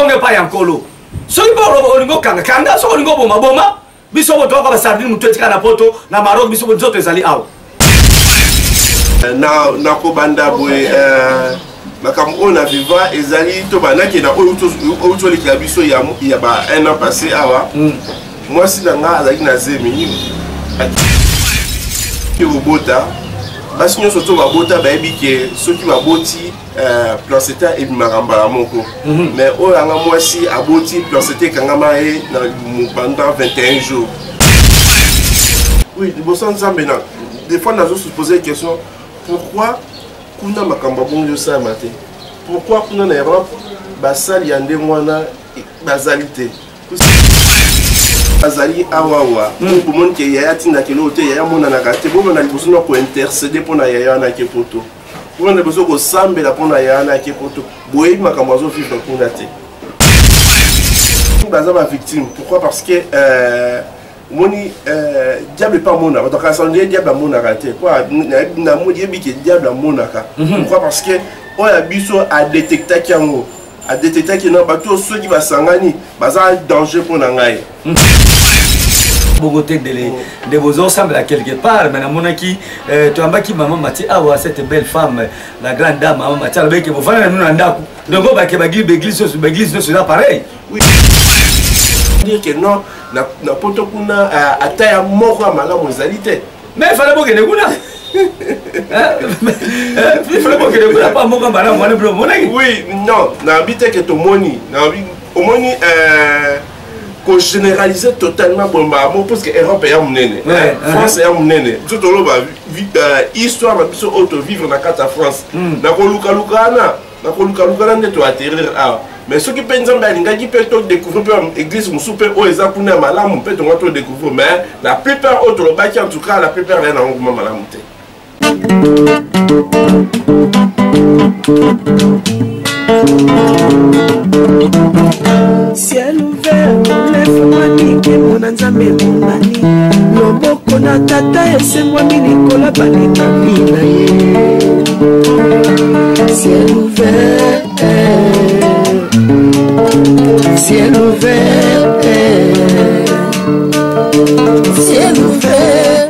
on pas yankolo soki bo olingo kanga so olingo boma biso bo toka ba sardine mutu etika na poto na Maroc biso bo nzoto ezali awa na ko banda boy makambo na viva ezali to banaki na auto le biso ya ba un an passé awa moi si nga azali na zemi ki robota basi nyonso to babota bayebi ke soki baboti placenta ebimaka la moko mais oyo anga mwasi aboti placenta ekangama ye na pendant 21 jours. Oui, liboso nzambe na des fois nazo se poser une question, pourquoi kuna makambo bongo ça maté, pourquoi kuna na Europe basali yande mwana bazalité bazali awawa pour monde que yaya tinda kelo te yaya mona na kate bo na liboso na ko intercéder pour na yaya na ke poto pour na liboso ko sambela pour na yaya na ke poto boye makambo zo vivre kuna te baza ba victime. Pourquoi? Parce que moni diable pas mona donc ça on diable mona raté quoi na modi bi ke diable mona ka. Pourquoi? Parce que on a biso a détecter kiango a détecter que non bato ceux qui va sangani baza danger pour nangai Bogoté de vos ensembles à quelque part mais na monaki tu ambaki maman Mati awa cette belle femme la grande dame maman Mati la que vous fana nous ndako donc ba ke ba église c'est là pareil. Oui. Dire que non na poto kuna ataya moko malamu ezalité mais il fallait que ne kuna il fallait que ne kuna pas moko malamu wana bro monaki. Oui non na habite que to moni na omoni qu'on généralise totalement bomba parce que Europe est monene France est monene tout le monde histoire na biso auto vivre na carte France na ko luka lukana ndeto atterrir ah mais ce qui pense en balinga qui peut découvrir église musupe o eza kuna malamu peut to découvrir mais la plupart autres le baki en tout cas la plupart là na ngoma malamu te. Ciel ouvert, lève-moi nique mon anzambe mon ani. Loboko na tata ese-moi minikola balika mina ye. Ciel ouvert, ciel ouvert, ciel ouvert.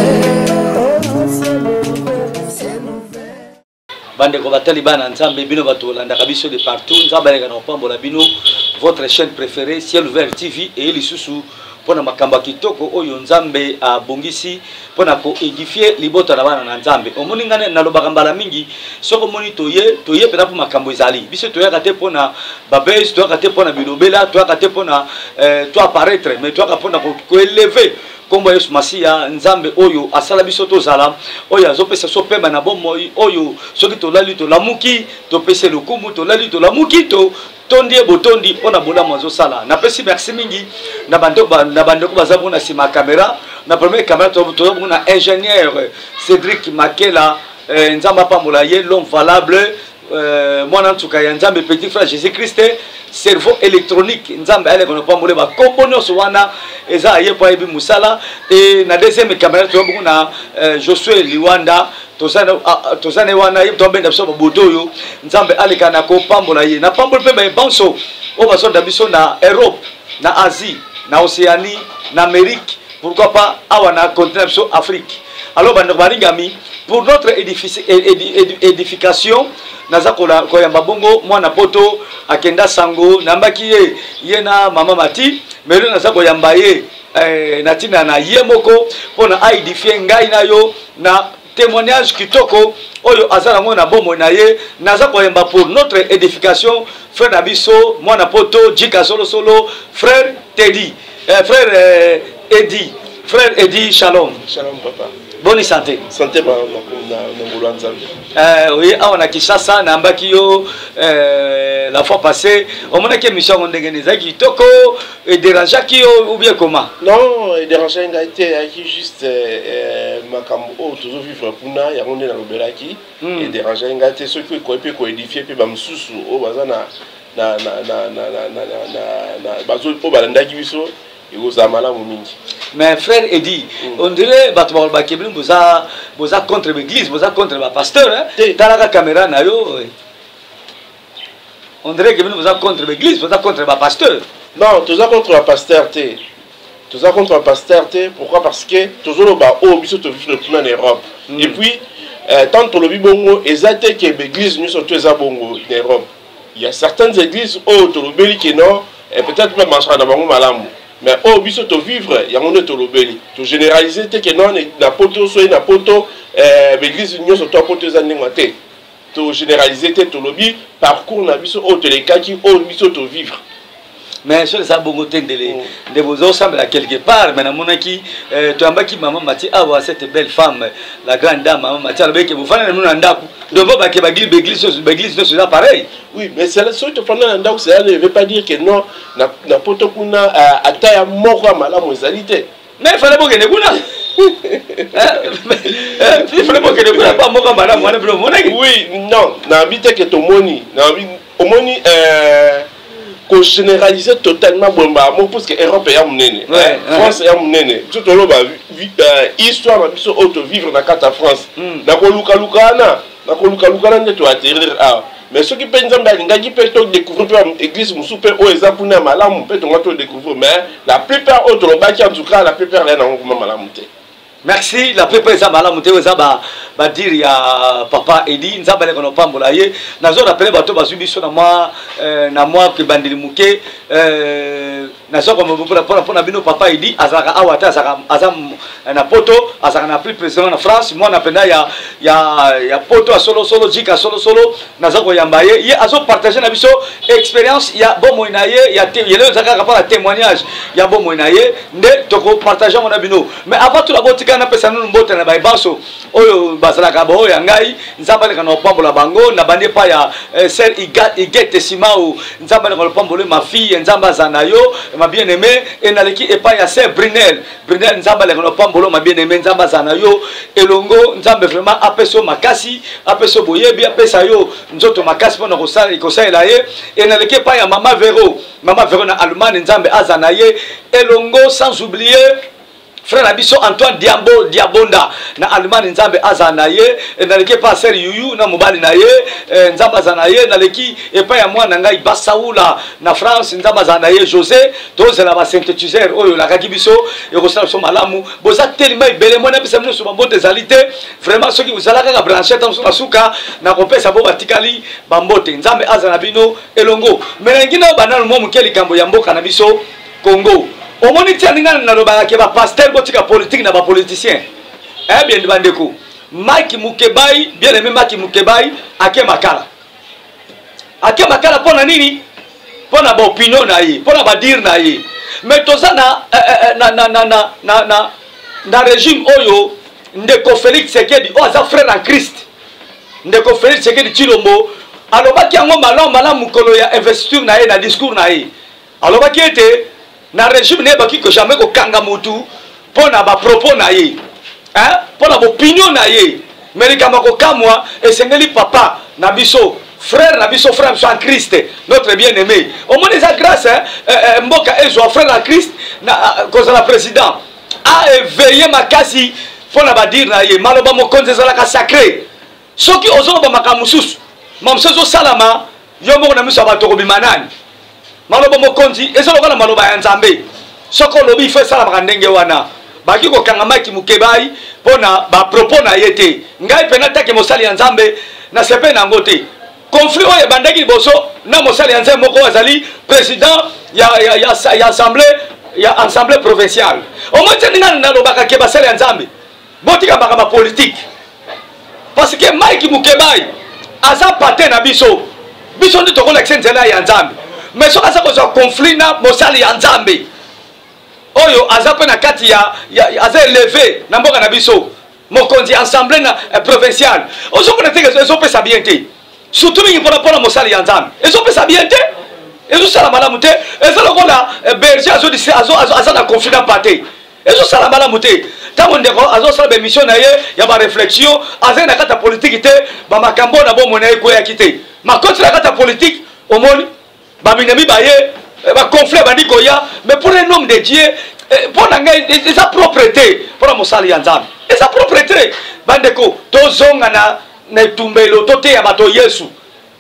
Bande ko batali bana nzambe bino bato landa kabiso de partout nzambe aleka na pambola bino votre chaîne préférée Ciel Ouvert TV et lisusu pona makamba kitoko oyo nzambe a bongisi pona ko édifier libota na bana na nzambe omoni ngane na lobaka mbala mingi soko moni toye pena po makambo ezali biso toya kate pona babes toya kate pona bilobela toya kate pona to apparaître mais toya pona ko élever kombo Yesu Masiya nzambe oyo asala biso tozala oyo azopesa so pemba na bomo oyo soki tolali tolamuki topese lokumu tolali tolamuki tondi botondi pona bolamu azosala napesi merci mingi na bandeko baza bona sima caméra na première caméra to na ingénieur Cédric Makela nzamba pambola ye l'homme valable mwana ntuka ya nzambe petit frère Jésus Christ cerveau électronique nzambe ale kono pambola ba kombono so wana eza ye pa ebi musala et na deuxième caméra to na Josué Liwanda tozane wana ye to benda so boto yo nzambe ale kana ko pambola ye na pambola pe ba banso o ba so da biso na Europe na Asie na Océanie na Amérique pourquoi pas awa na continent Afrique. Alors bandingami pour notre édification naza koyamba bongo mwana poto akenda sango nambaki ye na mama Mati mais naza koyamba ye natina na ye moko pona a édifier ngai na yo na témoignage kitoko oyo azala ngona bomo na ye naza koyamba pour notre édification frère Nabiso mwana poto Jika solo frère Teddy frère Eddie shalom papa. Bonne santé. Santé na ngolo nzambe. Oui, on a Kinshasa na mbaki yo la fois passée, on m'a dit mission ndenge nezaki toko et déranger qui ou bien comment? Non, déranger ngate aki juste makambo toujours vivre kuna ya onde na lobelaki et déranger ngate ceux qui ko pe ko édifier pe ba msusu o bazana na bazo o balandaki biso mais frère Eddie, on dirait que vous êtes contre l'église, vous êtes contre le pasteur. Hein? Dans la caméra, On dirait que nous sommes contre l'église, nous sommes contre le pasteur. Non, nous sommes contre la pasteur. Nous sommes contre la pasteur. Pourquoi? Parce que nous sommes en Europe. Et puis, tant que le Bibongo est athée que l'église nous sommes tous en Europe. Il y a certaines églises où Tolobeli qui non, et peut-être même marcher dans le malamou. Mais où biso to vivre, il y a un Tolobeli. To généraliser que non, na poto soit na poto, l'église nous sommes tous poto zaningate. To généraliser Tolobi parcours na biso au telekaki où biso to vivre. Mais sur les abongotés de vos os semble à quelque part, mais mon qui tu as qui maman Mathieu ah cette belle femme, la grande dame maman Mathieu, le que vous faites nous n'andaku. Donc vous que l'église ne sera pareil. Oui, mais c'est la seule tu prendre n'andaku, ça ne veut pas dire que non na poto kuna à taille mort à malam égalité. Mais il fallait pas que ne kuna. Il fallait pas que ne kuna pas mort à malam oui, non, na habité que ton moni, na au moni qu'on généralise totalement parce que l'Europe est en France est en tout le monde histoire de auto vivre dans la France. Mais ceux qui peuvent découvrir l'église Moussoupe ou les Apuna Malam, peut découvrir. Mais la plupart autres, en tout cas, la plupart est dans Malam. Merci. La plupart des Malam, va dire ya papa Edi, nous avons les pambola ye. Nous avons appelé bateau basubi sur na moi que bandili muke. Nous avons pour na bino papa Edi, azaka awata azam na poto, azaka na plus président en France. Moi na pena ya poto a solo jika solo. Nous avons yambaye. Ye azo partager na biso expérience ya bon moinaye, ya le zaka rapport témoignage ya bon moinaye. Nde toko partager mon abino. Mais avant tout la botika na pesa nous mbote na baibanso. Oyo bazalaka bo yangai nzamba le kana opambola bango na bande pa ya sel igete simao nzamba le kana opambola ma fille nzamba zanayo ma bien-aimé et na leki epa ya sel Brunel nzamba le kana opambola ma bien-aimé nzamba zanayo elongo nzamba vraiment apeso makasi apeso boyebi apesa yo nzoto makasi pona kosala ye et na leki pa ya mama Vero na Allemagne nzamba azanaye elongo sans oublier frère Abisso Antoine Diabonda na Allemagne nzambe azanaye na leki pa ser yuyu na mobali na ye nzambe azanaye na leki epa ya mwana ngai Basaoula na France nzambe azanaye José toze la ba synthétiseur oyo la kakibiso et kosala so malamu boza tellement belé mona pesa mino so bambote zalité vraiment ceux qui vous allaka ka branchette en so suka na kopesa bo batikali bambote nzambe azana bino elongo mais ngina banano mo mukeli kambo ya mboka na biso Congo. Au moins, il y a un pasteur politique et politicien. Eh bien, bandeko. Mike Mukebai, bien aimé Mike Mukebai, Ake Makala. Ake Makala, pour nini? Pour na opinion naïe, pour na dire naïe. Mais tout ça na régime oyo, ndeko Félix Sekedi, oh, ça frère en Christ. Ndeko Félix Sekedi Chilombo, alors ba ki yango malam mukolo ya investiture naïe na discours naïe. Alors ba ki était na régime ne baki ko jamais ko kanga mutu pona ba propos na ye hein pona opinion na ye mais kama ko kamwa esengeli papa na biso frère en Christ notre bien-aimé au moins sa grâce mboka ezo frère en Christ na cause la président a éveillé makasi pona ba dire na ye maloba mokonze zala ka sacré soki ozo ba makamususu mamsezo salama yo moko na miso ba to bimanani maloba mokonzi ezoloka na maloba ya nzambe soko lobi fe sala bakandenge wana baki ko kanga Mike Mukebai pona ba propos na yete ngai pena take mosali ya nzambe na sepe na ngote conflit oye bandaki boso na mosali ya nzambe moko azali président ya assemblée provinciale au moins tena na lobaka ke basali ya nzambe botika bakaba politique parce que Mike Mukebai aza paté na biso ndi tokola nzela ya nzambe mais so asa ko conflit na mosali ya nzambe oyo aza pe na kati ya aza élevé na mboka na biso mokonzi assemblée na provinciale ozo ko na teke ezo pesa bien te surtout mingi pona mosali ya nzambe ezo pesa bien te ezo sala malamu te ezo lokola berger azo na conflit na paté ezo sala malamu te tango ndeko azo sala be mission na ye ya ba réflexion aza na kata politique te ba makambo na bomo na ye ko ya kite makoti na kata politique omoni baminami baye ba conflit bandi koya mais pour un homme de Dieu pour sa propreté pour mosali ya nzambe et sa propreté bandeko tozonga na tumbelo tote ya bato Yesu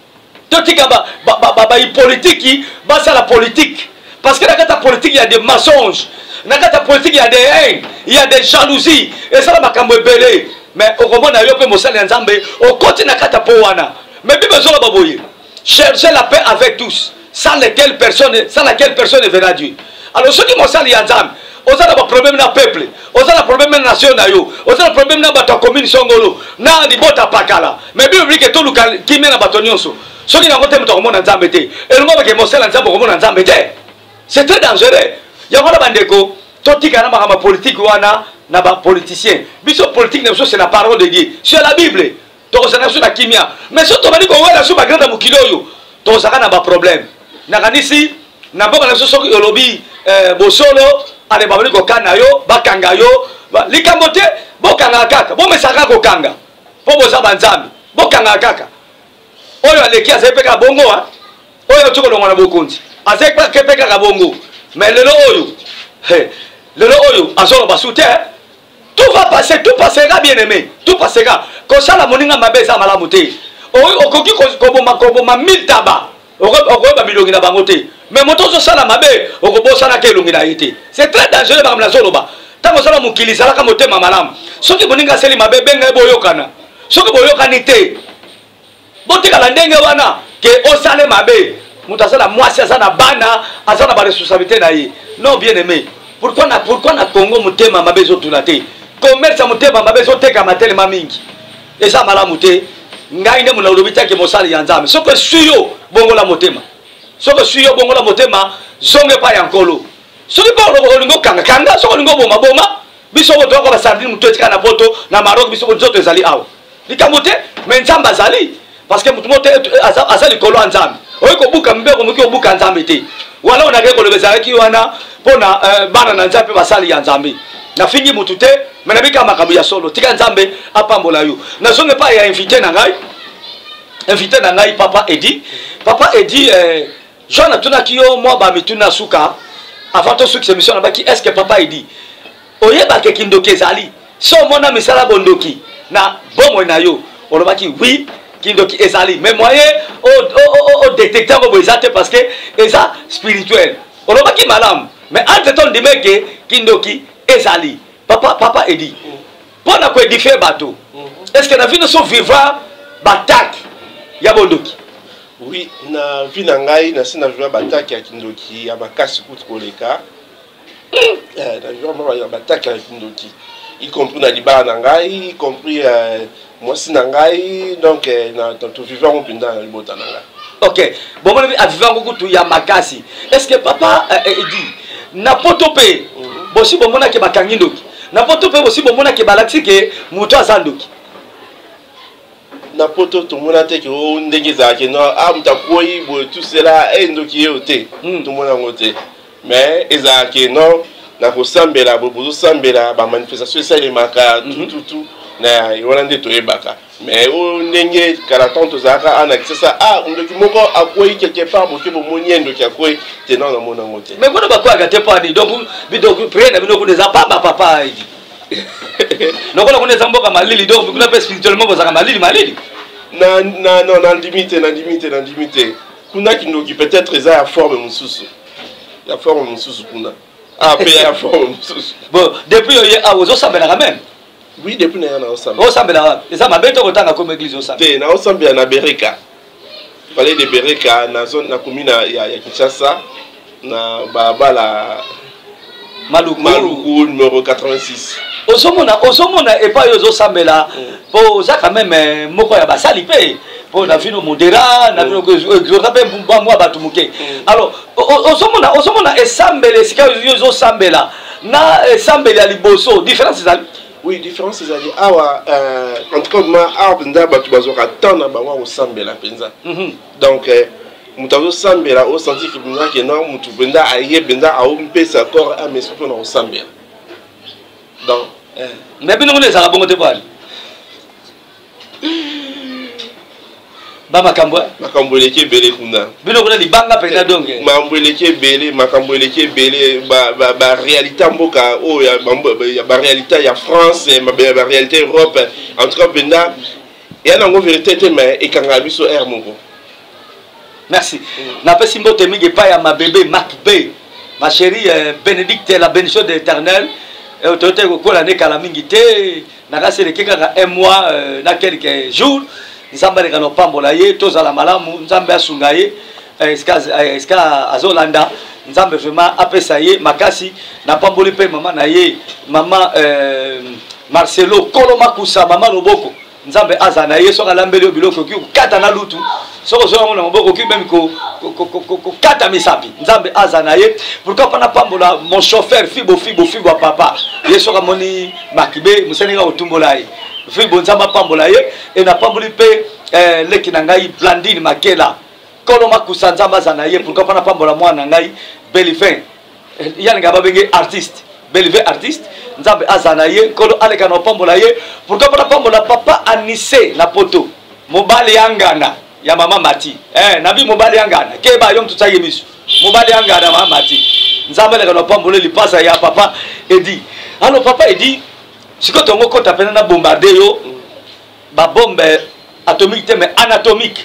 totika politique basa la politique parce que dans la politique il y a des mensonges, dans la politique il y a des haines, il y a des jalousies et ça la makambo belé mais au moment na yo pe mosala nzambe au côté na kata po wana mais bible zola baboye chercher la paix avec tous sans laquelle personne ne verra Dieu. Alors ceux qui mosala nzambe on a un problème dans le peuple, on a un problème dans la nation, on a un problème dans la commune Songolo, dans les bottes à Pakala. Mais bien, il y a tout le monde qui met la bâtonnière. Ceux qui n'ont pas de monde en Zambété, et le moment qui est monstre en Zambété, c'est très dangereux. Il y a un bandeko, tout qui a un politique ou un politicien. Biso politique, c'est la parole de Dieu, c'est la Bible. Donc, c'est la kimia. Mais si tu as dit qu'on va sur la grande Moukiloyo, tu as un problème. Naganisi, n'a pas de lobby, Bosolo. Ale babali ko kana yo bakanga yo likambote bokanga kaka bo mesaka ko kanga po boza banzambi bokanga kaka oyo aleki azepeka bongo wa oyo tuko longa na bokonzi azekpa kepeka ka bongo mais lelo oyo azolo basute tout va passer, tout passera bien aimé, tout passera ko sala moninga mabeza malamu te oyo okoki ko ma 1000 taba okoba bilongi na bangote. Mais moto zo sala mabe okobosana ke lungi na yite c'est très dangereux ba mla zoloba tango sala mukili sala ka motema malamu soki boninga seli mabe benga boyokana soki boyokani te botika la ndenge wana ke osale mabe mutasala mwasi asana bana asana ba responsabilité na ye non bien aimé pourquoi na Congo motema mabe zo tulate commerce motema mabe zo teka matele mamingi eza malamu te ngai nde muna lobita ke mosali ya nzambe soko suyo bongo la motema soko suyo bongo la motema zonge pa ya nkolo soki pa olingo kanga soko olingo boma biso boto ko basardine muto etika na poto na Maroc biso boto ezali awa likambo te mais nzamba azali parce que mutu moto azali kolo nzambe oyi ko buka mbeko muki obuka nzambe te wala onake ko lebeza ki wana pona bana na nzambe basali ya nzambe na fingi mutu te mais na bika makambo ya solo tika nzambe apambola yo na zonge pa ya invité na ngai papa Edi Jean atunaki yo moi ba mituna suka avant to suka émission na baki est-ce que papa Edi oyeba ke kindoki ezali so mona misala bondoki na bomo na yo olobaki oui kindoki ezali mais moyen o détecteur ko ezate parce que eza spirituel olobaki malamu mais entre temps dimeke kindoki ezali papa Edi pona ko édifier bateau est-ce que na vie no so vivre batak ya bondoki. Oui, na vie na ngai na sina jouer bataki ya kindoki ya makasi kutu koleka. Na jouer ya bataki ya kindoki. Y compris na libara na ngai, y compris moi si na ngai donc na to vivant on pinda na libota na ngai. OK. Bon mon a vivant kutu ya makasi. Est-ce que papa dit na potope bosi bomona ke bakangindoki. Na potope bosi bomona ke balaksi ke muto azandoki. Na poto tout le monde a été que on déguisé que non amtakoi tout cela est ndoki yote tout le monde a voté mais ezaki non na ko sambela bobo sambela ba manifestation ça les maka tout na yolande to ebaka mais on ndenge karaton to zaka ana ça ndoki moko akoi quelque part boki bo moniendo ki akoi te non na mona ngote mais ko ba ko agate pa ni donc bidok prier na bino ko neza papa idi noko na kuneza mboka malili donc kuna pe spirituellement bozaka malili non limite kuna kindoki peut-être eza ya forme mususu kuna pe ya forme mususu bon depuis oye awozo sambela quand même oui depuis na osambela eza mabeto kotanga comme église osambela te na osambela na Bereka fallait de Bereka na zone na commune ya Kinshasa na bala Maluku numéro 86 Osomona et pas yozo sambela pour ça quand même moko ya basali pe pour na vino modera na vino exorape moi batumuke alors osomona esambele sika yozo sambela na esambela liboso différence ezali oui différence ezali awa en tout cas ma abnda batu bazoka tana bango osambela penza donc mutazo sambela o senti que bina que non mutu benda aye benda a umpesa corps a mespo na osambela donc mais bino ngone za bongo te bali ba makambo leke bele kuna bino kuna libanga pena donge makambo leke bele ba réalité mboka o ya ba réalité ya France ba réalité Europe en tout cas benda ya nango vérité te mais ekanga biso air moko Merci. Napesi mbote mingi pa ya ma bébé Mac B. Ma chérie Bénédicte, la bénédiction de l'Éternel. Et autorité kokola ne kala mingi te. Nakasi le keka un mois na quelques jours. Nzamba le kano pambola ye tozala malamu nzambe asunga ye. Eska azolanda nzambe vraiment apesa ye makasi na pamboli pe mama na ye mama Marcelo Koloma Kusa mama Loboko nzambe azana ye soka lambeli biloko ki kata na lutu soko soko na moboko ki même ko kata misapi nzambe azana ye pourquoi pas na pambola mon chauffeur fibo papa ye soka moni makibe musenga otumbola ye fibo nzamba pambola ye et na pamboli pe leki na ngai Blandine Makela Koloma Kusa nzamba azana ye pourquoi pas na pambola mwana ngai Belivin yani ngaba benge artiste Belivin artiste nzambe azana ye kolo aleka na pambola ye pourquoi pas pambola papa Anissé na poto mobali yangana ya mama Mati nabi mobali yangana ke ba yom tutsaye biso mobali yangana mama Mati nzambe aleka na pambola lipasa ya papa Edi alors papa Edi siko tongo kota pena na bombarder yo ba bombe atomique mais anatomique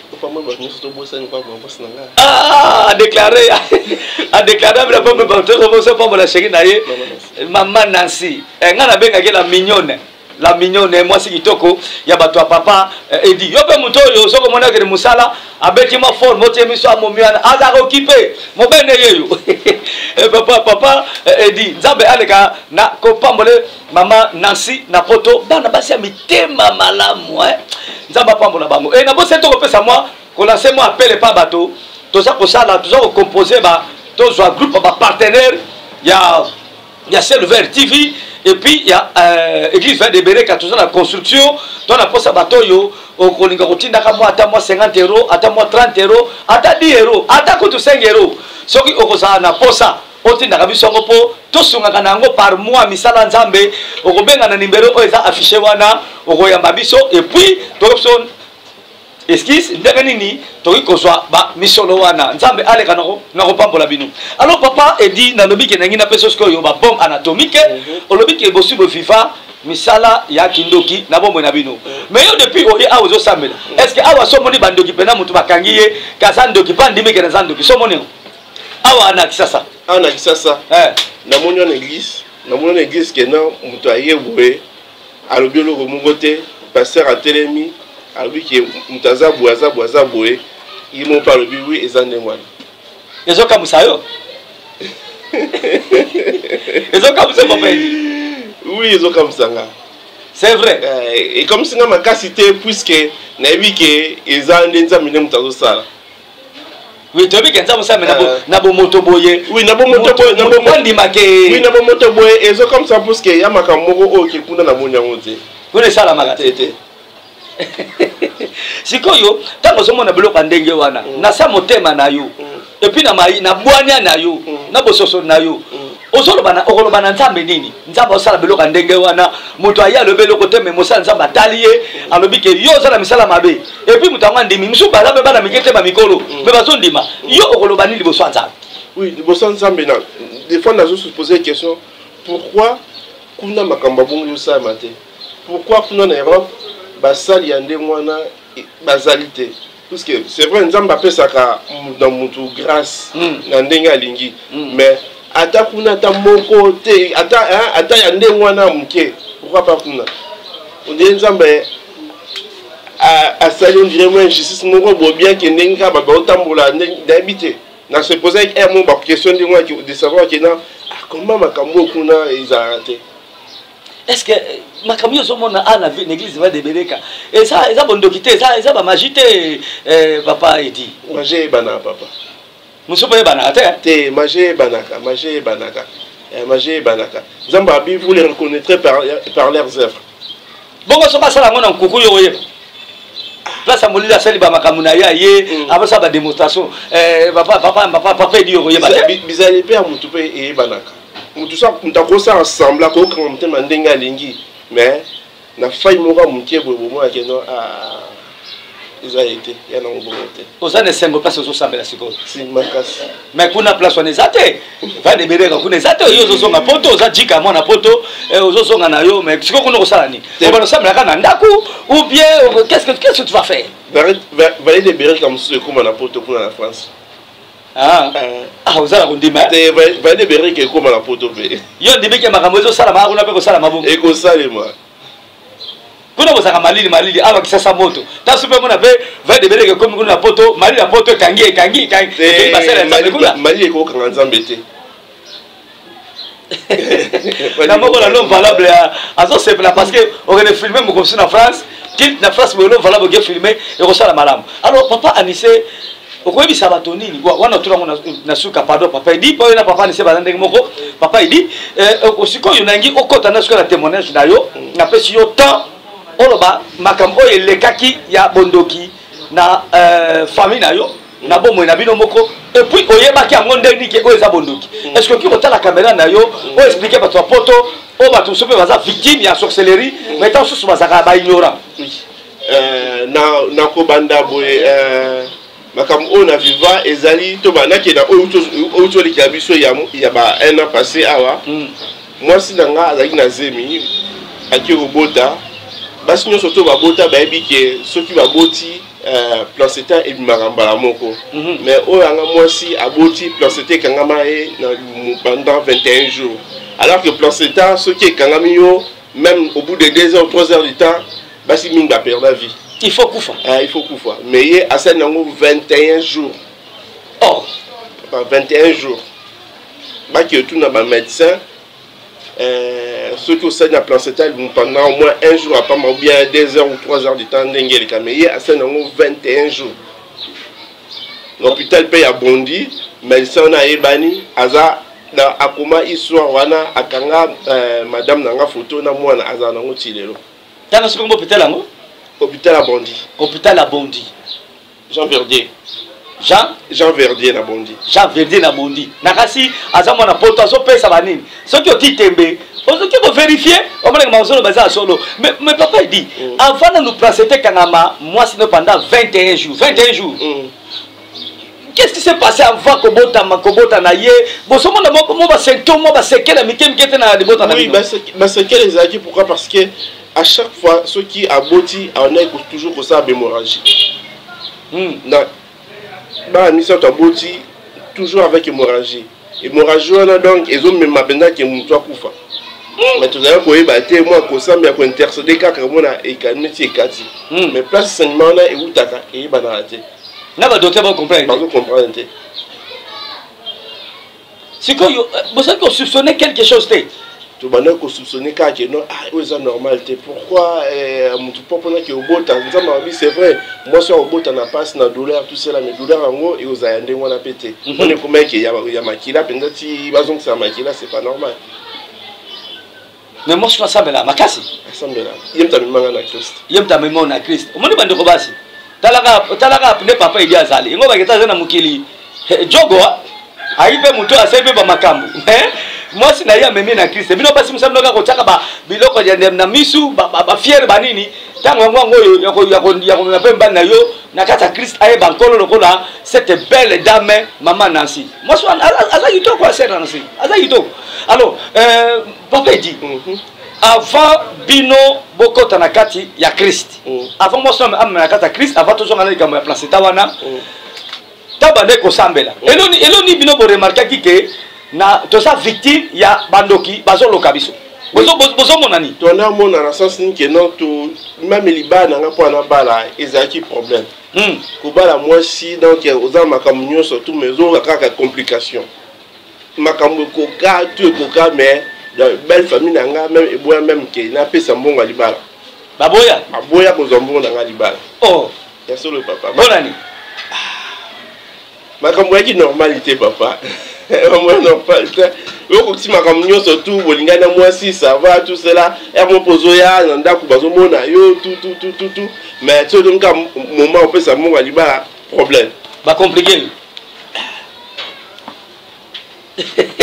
a déclaré la bombe la chérie naie maman Nancy ngana benga la mignonne moi si kitoko ya bato ya papa Edi yo pe muto yo soko mona ke musala abeti ma forme motie miso amomiana aza occupé mo bene yeyo papa Edi nzambe aleka na ko pambole mama Nancy na poto bana basi ya mitema malamu nzamba pambola bango et na bo seto ko pesa moi ko lancer moi appelle pas bateau toza ko sala toza ko composer ba toza groupe ba partenaire ya Silver TV et puis il y a église Vert de Bereka toujours la construction dans la poste bateau yo au linga kotinda ka moi ata moi 50 €, ata moi 30 €, ata 10 €, ata ko 5 €. Soki okoza na posa otinda ka biso ngopo to sunga kanango par mois misala nzambe okobenga na numéro o eza affiché wana okoyamba biso et puis to option esquisse ndenge nini toki kozwa ba misolo wana nzambe aleka na kopambola bino alors papa Edi na lobi ke nangi na peso sko yo ba bombe anatomique olobi ke possible FIFA misala ya kindoki na bombe na bino mais yo depuis oye a ozo sambela est-ce que awa so moni bandoki pena mutu bakangi ye kaza ndoki pa ndimi ke na zandoki so moni awa na kisasa na moni en église ke na mutu ayebwe alobi lo mogote pasteur a telemi alors que mutaza boaza boé ils m'ont parlé oui ezande mwana ezo kamusa yo ezo kamusa papa oui ezo kamusa nga c'est vrai et comme singa makasité puisque na yebi ke ezande nzamine mutazo sala oui tobi ke nzambe sa na bo moto boye oui na bo moto boye na bo ndima ke oui na bo moto boye ezo comme ça parce que ya makamoko o ke kuna na monya ngote kuna sala makatete sikoyo tango somo na biloko ndenge wana na sa motema na yo et puis na mai na bwanya na yo na bososo na yo okoloba na nzambe nini nzambe osala biloko ndenge wana moto aya alobi eloko te mais mosala nzambe atali ye alobi ke yo ozala misala mabe et puis moto yango andimi misu baza mpe bana mike te bamikolo mpe bazondima yo okoloba nini liboso ya nzambe oui liboso ya nzambe na des fois nazo se poser question pourquoi kuna makambo bongo yosalama te pourquoi kuna na Europe basali ya nde mwana bazalité parce que c'est vrai nzambe apesaka dans mutu grâce na ndenge alingi mais ata kuna ata moko te ata ya nde mwana muke pourquoi pas kuna on dit nzambe asali on dirait moi injustice moko bo bien que ndenge ka ba otambola d'habiter na se poser avec un mot ba question de savoir que na comment makambo kuna izarate. Est-ce que makambo yo mona ana l'église va de Bereka et ça bondokité ça ba magité papa Edi magie bana papa musopo bana te magie banaka Zamba bi vous les reconnaîtrez par leurs œuvres bongo so basala ngona nkuku yo ye place molila sali ba makambo na ya ye abasa ba démonstration papa Edi yo ye ba bizali pe amutu pe e banaka mutu sa mutakosa ensemble ko kamte mandenga lingi mais na faille moko mutie bobo mo akeno ils ont été il y en a beaucoup aux années 5 place aux sambe la siko si makasi mais kuna place on ezate va de bereka kuna ezate yo zo songa poto oza jika mwana poto ozo songa na yo mais siko kuna kosala ni on va ensemble kana ndaku ou bien qu'est-ce que tu vas faire va de bereka comme ce comme na poto kuna na France ozala kondima va de bereka comme na poto pe yo ndimike makambo ezo sala ma kuna pe ko sala mabongo e ko salema kuna bozaka malili aba kisasa moto tasupe mona pe va de bereke comme kuna poto malili na poto kangi basela nzambe kuna malili ko kanga nzambe te na moko la non valable azo c'est parce que on a filmé mon comme na France qu'il na France mais non valable que filmer et resala malam alors papa Anissé okoyebi sabato nini wana tulango na suka pardon papa idi po na papa Anissé bazande moko papa idi osiko yonangi okota na suka na témoignage na yo na pesi yo temps oloba makambo elekaki ya bondoki na famille na yo na bomo na bino moko et puis oyebaki yango ndeni ke oyo eza bondoki est-ce que kiko tala caméra na yo o expliquer bato poto o bato sope baza victime ya sorcellerie mais tant sous bazaka ba ignorant na ko banda boye makambo na viva ezali to banaki na oyo to likia biso ya ba un an passé awa moi si nanga azaki na zemi aki robota basi nyonso to babota bayebi ke soki baboti placenta ebimaka mbala moko mais oyo anga mwasi aboti placenta ekangama ye pendant 21 jours alors que placenta soki ekangami yo même au bout de 2 heures ou 3 heures du temps basi mingi baperde la vie il faut kufa mais ye asali nango 21 jours 21 jours baki otuna bamédecin ceux qui ont la placenta pendant au moins 1 jour, à ou bien 2 heures ou 3 heures du temps, mais à 21 jours. L'hôpital paye à Bondi, mais ça on a ébani, Aza, à comment histoire, wana, à Kanga, madame Nanga photo, na moi, na Aza, Nango Tilelo. T'as un second hôpital à moi? Hôpital à Bondi. Hôpital à Bondi. Jean Verdier. Jean Verdier na Bondi. Jean Verdier na Bondi. Nakasi azama na poto azo pesa banini. Soki oti tembe, ozoki ko vérifier, on va manger baza solo. Mais papa il dit avant de nous placer kanama, moi sinon pendant 21 jours. 21 jours. Qu'est-ce qui s'est passé avant que Bota na ye? Bon somo na moko mo ba symptôme, mo ba séquelle mikem kete na de Bota na. Oui, bah séquelle les acquis pourquoi parce que à chaque fois ceux qui aboti on a toujours que ça hémorragie. Bah mission taboti toujours avec hémorragie. Hémorragie on donc ils ont même benda qui muto kufa. Mais tout à l'heure ko ebate moi ko samba ko intercéder kaka mona e kaneti e kati. Mais place saignement na e utaka e bana te. Na ba docteur va comprendre. Pas comprendre te. C'est que vous savez qu'on soupçonnait quelque chose te. Tu bana ko soupçonner kaka non c'est normal te. Pourquoi mutu popona ki obota nzamba bi c'est vrai. Moi sur obota na passe na douleur tout cela mais douleur ngo et aux ayande ngona pété. On est comme que ya makila penza ti bazon que ça makila c'est pas normal. Mais moi je pense ça là makasi. Assemblée là. Yem ta mimanga na Christ. Yem ta mimanga na Christ. Omoni bande ko basi. Talaka ne papa idi azali. Ngo ba keta na mukili. Jogo aibe muto asebe ba makambu. Moi si na ya meme na Christ. Bino basi musamno ka kotaka ba biloko ya na misu ba fier ba nini. Tango ngoyo yako na pemba na yo na kata Christ aye bankolo lokola cette belle dame maman Nancy. Moi so aza yito kwa sera Nancy. Aza yito. Alors papa dit avant bino bokota na kati ya Christ. Avant moi so na kata Christ avant toujours na kama place tawana. Tabane ko sambela. Eloni bino bo remarquer que na to sa victime ya bandoki bazolo kabiso. Bozo monani. To na mona na sens ni que non to même liba na ngapo na bala ezaki problème. Ko bala moi si donc oza makambo nyo surtout maison kaka complication. Makambo koka tu koka mais belle famille nanga même eboya même que na pesa mbongo libala. Baboya ko zombo nanga libala. Oh, ya solo papa. Bonani. Makambo yaki normalité papa. Moi normalité. Yo si makambo nyo surtout bolingana moi si ça va tout cela et mon pozoya nanda ku bazomona yo tout mais tout donc moment on peut ça mbongo libala problème. Ba compliqué.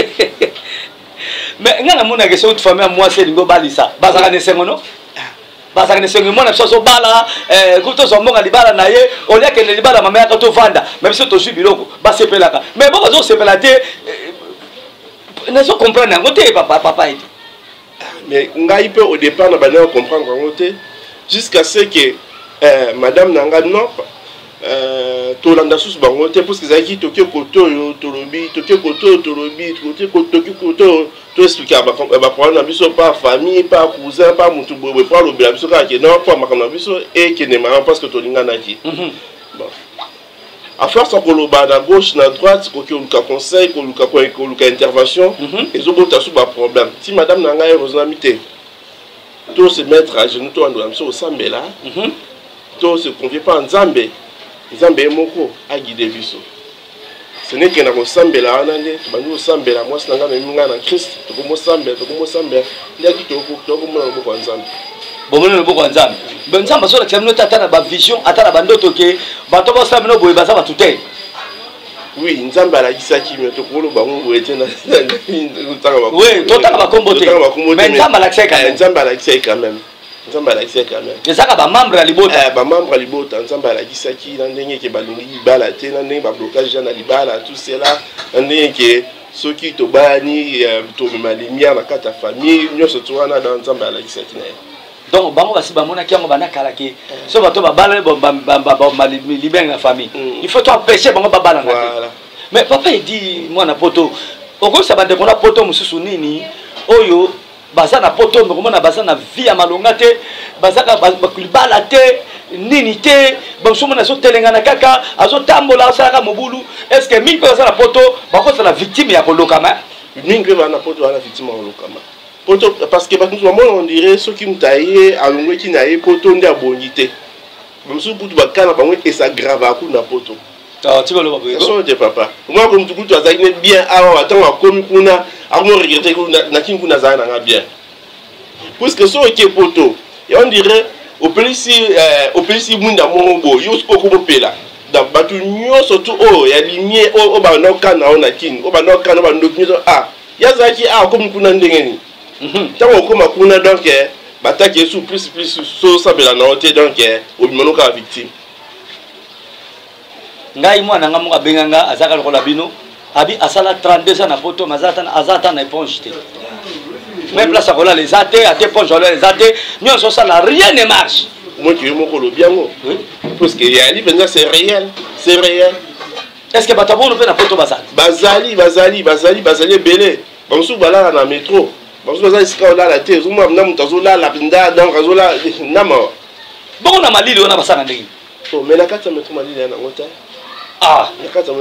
Mais ngana mona que cette famille moi c'est ngo balisa bazaka ne sengono parce que c'est moi na so bala kuto so mbonga libala na ye au lieu que libala mama ya to vanda même si to suis biloko ba sepelaka mais bon bazo sepelate ne so comprendre ngote papa edi mais ngai peut au départ na bana comprendre ngote jusqu'à ce que madame nanga non tolanda susu bango te parce que zaki Tokyo Koto tolobi Tokyo Koto tolobi Tokyo Koto to expliquer ba problème na biso pas famille pas cousin pas mutu bobo pas le biso ka ke non pas makana biso et que ne marrant parce que tolinga na ki bon à force qu'on le bas à gauche na droite qu'on le conseil qu'on le intervention et zo bota sous ba problème si madame nanga heureusement mité tout se mettre à genoux to ando biso au sambela tout se confier pas en Nzambe Nzambe moko a guidé biso. Ce n'est que na ko sambela anande banyo sambela moi sinanga na minga na Christ to ko mo sambela ndaki to ko mo na boko Nzambe. Bomona na boko Nzambe. Ben Nzambe so la tsamino tata na ba vision ata na bandoto ke bato ba sambela boye baza batute. Oui, Nzambe ala kisaki mais to ko lo bango boye tena. Oui, to taka ba kombote. Mais Nzambe ala kisaki quand même. Nzambe ala kisaki quand même. Nzambe ala kisaki quand même. Ezaka ba membre ya libota. Ba membre ya libota Nzambe ala kisaki na ndenge ke balingi libala te na ndenge ba blocage na libala tout cela na ndenge ke soki to bani to ma lumière na kata famille nyoso to wana dans Nzambe ala kisaki na. Donc bango basi bamona kiango bana kalaki so bato babala ba libérer la famille. Il faut to empêcher bango babala na. Voilà. Mais papa il dit moi na poto oko sa bande kona poto mususu nini oyo baza na poto ngomona baza na vie ya malonga te baza ka bakulibala te nini te bansomo na so telenga na kaka azo tambola osaka mobulu est-ce que mingi baza na poto bakosa la victime ya kolokama mingi baza na poto wana victime ya kolokama poto parce que bato on dirait ceux qui mutaye alongwe ki na ye poto ndi abongité bamusu butu bakana bango et ça grave à coup na poto. Ah, tu vas le voir. Ça c'est papa. Moi comme tu goûtes ça il bien avant attends à comme kuna à moi regretter que na kin kuna za na bien. Parce que so qui poto et on dirait au policier munda mongo yo ko pela. Da batu nyo surtout oh ya lumière oh ba no kana ona kin oh ba no kana ba ndokni ah ya za ki ah comme kuna ndenge ni. Tant ko makuna donc bataki sous plus so sabela na hotel donc au bimono ka victime. Ngai mwana nga munga benganga azaka lokola bino abi asala 32 ans na poto mazata azata na éponge te même place akola les athées à éponge les athées nous on ça là rien ne marche moi tu moko lo bien oui parce que ya li benza c'est réel est-ce que batabon pe na poto bazali belé bonso bala na métro bonso bazali sika la te zuma na mutazo la pinda donc azola nama bon na malili ona basanga ndenge oh mais la carte métro malili na ngota. Ah,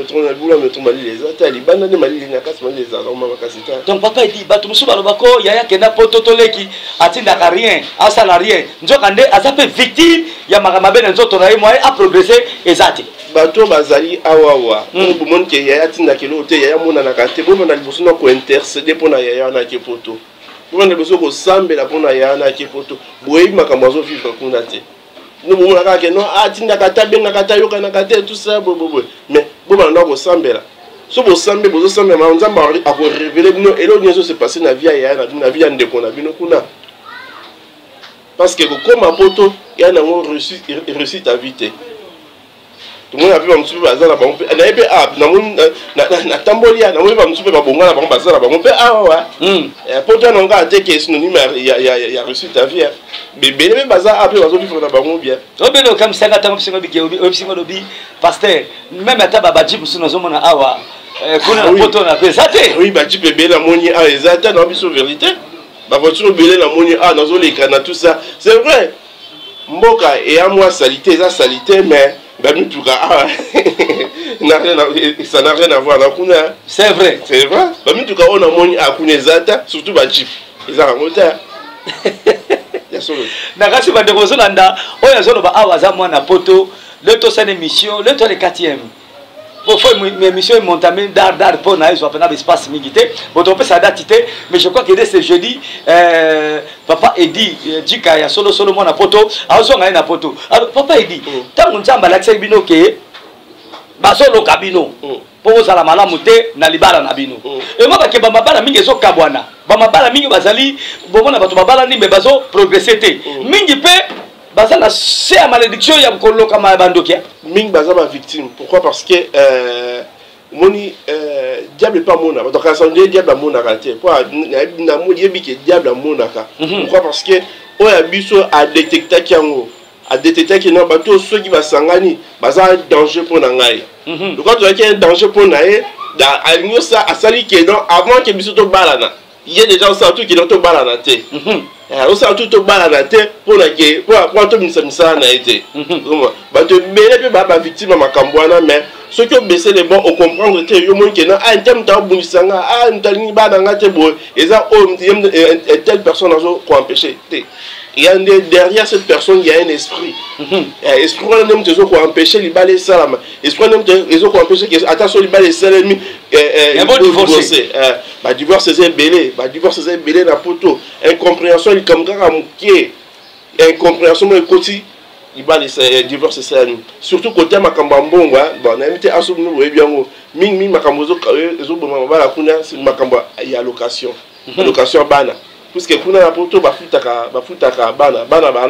donc papa dit bato musuba lobako yaya kenda pototoleki atinda ka rien asala rien nzokande azape victime ya makamabe na nzoto na ye moi a progresser ezati bato bazali awawa bo mon ke yaya tinda kelo te yaya mona na kate bo na liboso na ko intercéder pona yaya na ke poto bo na liboso ko sambela pona yaya na ke poto boyi makambo azo vivre kuna te. Nous avons dit non, ah, tu n'as pas de tout ça, mais bon, on a sambela. Si vous savez, vous savez, on a révélé nous et l'autre chose s'est passé dans la vie à la vie en déconnabino. Parce que comme un poteau, il y a un réussi ta vie. Tout le monde a vu un petit peu bazar là-bas. On a été à na tambolia, on a vu un petit peu babonga là-bas, bazar là-bas. On peut ah ouais. Poteau non gars t'es que synonyme il y a réussi ta vie. Bébé même bazar après bazo vivre là-bas bien. Obelo comme ça ngata msingo biki obsingo lobi pasteur même ata baba jibu sino zomona awa kuna na poto na pesa te. Oui ba jibu bébé la moni ah ezata na biso vérité. Ba voiture belé la moni ah nazo leka na tout ça. C'est vrai. Mboka et à moi salité ça salité mais ben nous tout cas ça n'a rien à voir là kuna. C'est vrai. C'est vrai. Ben nous tout cas on a moni à kuna ezata surtout ba jibu. Ils ont moteur. Nakasi ba dekozo landa oya zolo ba awaza mwana poto le to c'est une émission le to le 4e pour faire une émission montamé d'art pour na iso apena espace migité bon on peut ça datité mais je crois que dès ce jeudi papa Edi dika ya solo mwana poto azo nga na poto alors papa Edi tangu nzamba la tse bino ke ba solo kabino pour ça la malamu te na libala na bino et moi ba ke ba mabala mingi zo kabwana bamabala mingi bazali bomona bato babala ni mais bazo progresser te mingi pe bazala c'est à malédiction ya koloka ma bandokia mingi bazaba victime. Pourquoi? Parce que moni diable pas mona donc ça dit diable mona raté pour na mo yebi que diable mona ka. Pourquoi? Parce que o ya biso a détecter kiango a détecter que non bato ceux qui va sangani baza danger pour ngai. Donc quand tu as un danger pour nae da alnyo ça a sali que non avant que biso to balana il y a des gens surtout qui n'ont pas balana té. On sait tout balana té pour la que pour tout misa na été. Bato belé pe ba victime makambwana mais ceux qui ont baissé les bons au comprendre que yo mon que non en terme ta bunisanga ah ntali ba na ngate bo et ça telle personne a empêché. Il y a derrière cette personne il y a un esprit. Esprit on aime te ko empêcher li balé salama. Esprit on aime te ko empêcher que attention li balé salami divorcer. Ba divorce c'est belé, ba divorce c'est belé na poto. Incompréhension il comme kaka mukie. Incompréhension mo koti il balé divorce c'est surtout côté makamba mbonga bon na imité aso no webiango mingi makambo zo boma bala kuna c'est makamba ya location. Location bana. Puisque kuna na poto bafutaka bana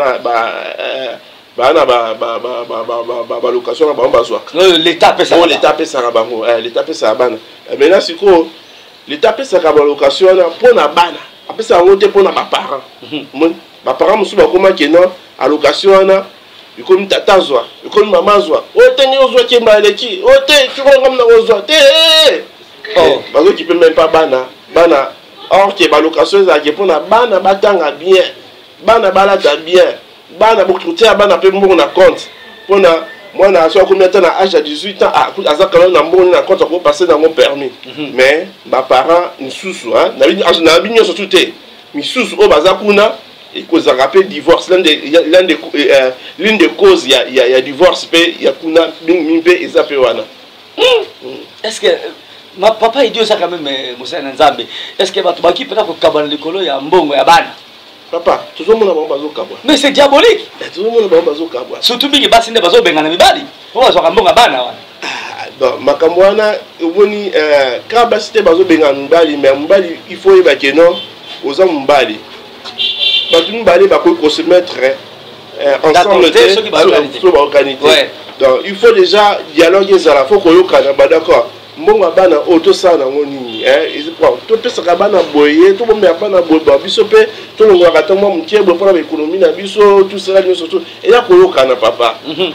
location na bango bazwa l'état pesa l'état pesa bango l'état pesa bana maintenant siko l'état pesa ka location na pona bana apesa ngo te pona ba parents ba parents musu ba koma keno allocation na ikomi tata zwa ikomi mama zwa o tengi ozwa kemba leki o te tu ngam na ozwa te bazo qui peut même pas bana or que la location est pour na bana batanga bien bana balata bien bana bokuté bana pe mbongo na compte pour na moi na so combien de temps à âge de 18 ans à azaka na mbongo na compte pour passer dans mon permis mais ma parents ni susu hein na binyo surtout te mi susu o bazakuna et cause rappel divorce l'une des causes il y a divorce pe il y a kuna mimpe ezape wana est-ce que ma papa il dit ça quand même Moussa Nzambe est-ce que batu baki peut-être ko kabana likolo ya mbongo ya bana papa toujours mona ba bazo kabwa mais c'est diabolique toujours mona ba bazo kabwa surtout bingi basi nde bazo bengana mibali ko bazo ka mbongo ya bana wana bon makambo wana oboni ka basi te bazo bengana mibali mais mibali il faut y que non oza mibali batu mibali ba ko se mettre ensemble sur l'organité donc il faut déjà dialoguer ça la faut ko yokana ba d'accord mbongo bana auto sana ngoni to pesa ka bana boye to bombe bana boye ba biso pe to longa ka tamo mtiebo pour l'économie na biso tout cela nous surtout et ya koyoka na papa